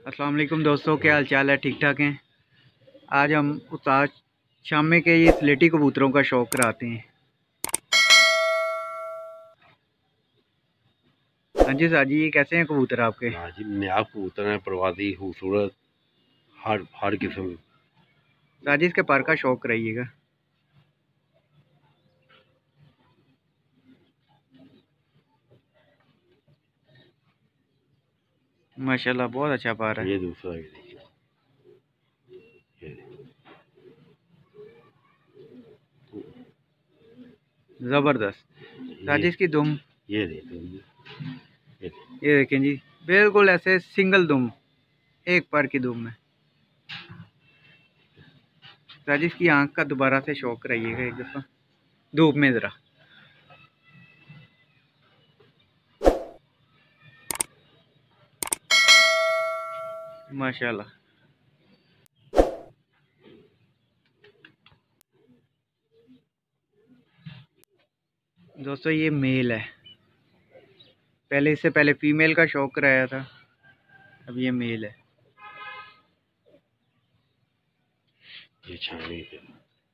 अस्सलाम वालेकुम दोस्तों, क्या हाल चाल है? ठीक ठाक हैं। आज हम उस्ताद शामे के ये स्लेटी कबूतरों का शौक़ कराते हैं। हाँ जी साजी, ये कैसे हैं कबूतर आपके? हाँ जी, नायाब कबूतर हैं, परवादी खूबसूरत हर किस्म। साजी, इसके पर का शौक़ कराइएगा। माशाल्लाह, बहुत अच्छा पर है। ये दूसरा ये देखिए, ज़बरदस्त। साजी, इसकी दुम ये देखिए, ये देखें जी, बिल्कुल ऐसे सिंगल दुम, एक पर की दुम है। साजी, इसकी आँख का दोबारा से शौक़ कराइएगा एक दफ़ा धूप में ज़रा। माशाल्लाह। दोस्तों, ये मेल है। पहले इससे पहले फीमेल का शौक़ कराया था, अब ये मेल है। ये छानी पे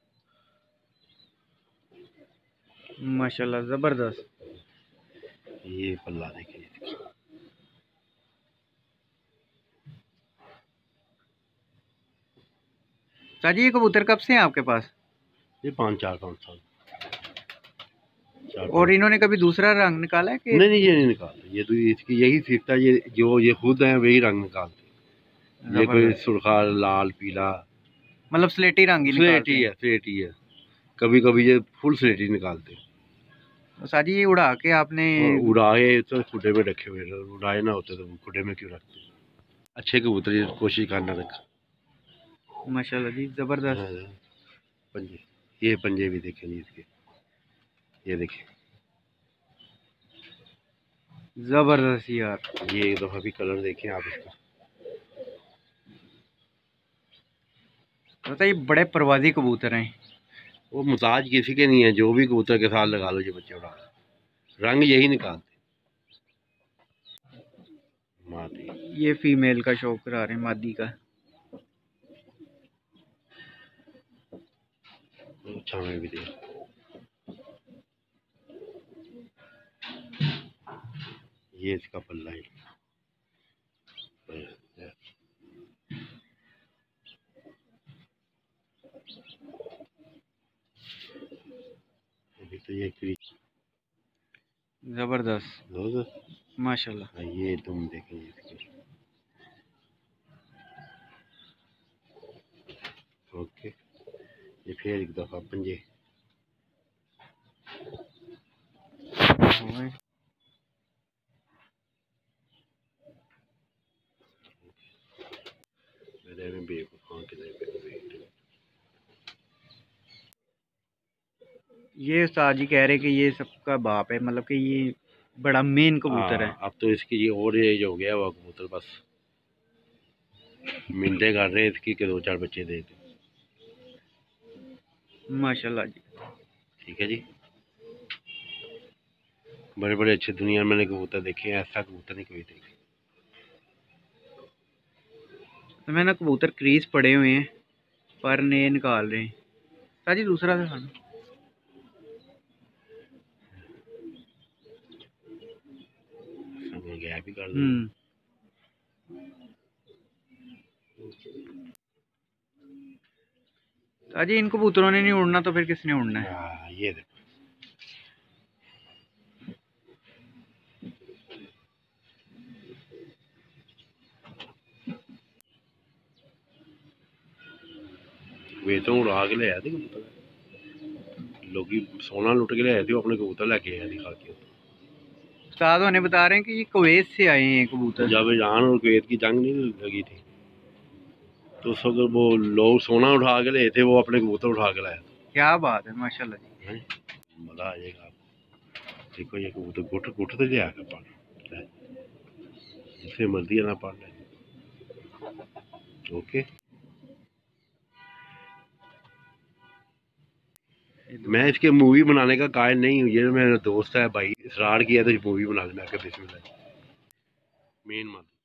माशाल्लाह, ज़बरदस्त। ये पल्ला देखिए। साजी, ये कबूतर कब से हैं आपके पास? ये 5 साल। और इन्होंने कभी दूसरा रंग निकाला है कि? नहीं, ये नहीं निकालते। ये तो इसकी यही सीखता है। ये जो ये खुद है वही रंग निकालते। ये कोई सुर्खा लाल पीला, मतलब स्लेटी रंग ही निकालते हैं। स्लेटी है। कभी कभी ये फुल स्लेटी निकालते। तो साजी, ये उड़ा के आपने? उड़ाए तो खुडे में रखे हुए, उड़ाए ना होते तो खुडे में क्यों रखते। अच्छे कबूतर कोशिश करना रखा। माशाल्लाह जी, जबरदस्त। हाँ, पंजे, ये पंजे भी देखे नहीं इसके। ये देखिए, जबरदस्त यार। ये एक दफा भी कलर देखें आप इसका। पता, ये बड़े परवादी कबूतर हैं। वो मुताज किसी के नहीं है, जो भी कबूतर के साथ लगा लो ये बच्चे उड़ा रंग यही निकालते। मादी, ये फीमेल का शौक करा रहे हैं, मादी का। अच्छा में भी दे। ये इसका पल्ला है। अभी तो ये जबरदस्त माशाल्लाह। ये तुम देखें इसके। ओके, ये फिर एक दफा पंजे। ये उस्ताद जी कह रहे कि ये सबका बाप है, मतलब कि ये बड़ा मेन कबूतर है। अब तो इसकी ये और एज हो गया वो कबूतर बस मिनटे कर रहे हैं इसकी के 2-4 बच्चे दे दे। माशाल्लाह जी, ठीक है जी। बड़े बड़े अच्छे दुनिया में मैंने कबूतर देखे हैं, ऐसा कबूतर नहीं कोई देखे। तो मैंने कबूतर क्रीज पड़े हुए हैं, पर ने निकाल रहे हैं। साजी, दूसरा से खाना गैप भी कर साजी, इन कबूतरों ने नहीं उड़ना तो फिर किसने उड़ना है? ये देखो, वे तो उड़ा के ले आए थे कबूतर। लोग सोना लुट के ले आए थे, वो अपने कबूतर लेके आए दिखा के। उस्ताद होने बता रहे हैं कि ये कुवैत से आए हैं कबूतर। जब ईरान और कुवैत की जंग नहीं लगी थी तो उस वक्त वो लोग सोना उठा के ले थे, वो अपने कबूतर उठा के लाया। क्या बात है, माशाल्लाह जी। मजा आ जाएगा आपको। देखो ये कबूतर गुट गुट तो लिया कर पढ़, जिससे मर्जी ना पढ़ ले। ओके, मैं इसके मूवी बनाने का कायल नहीं हूँ। ये मेरा दोस्त है भाई, इसरार किया तो मूवी बना लेना। बिस्मिल्लाह, मेन मत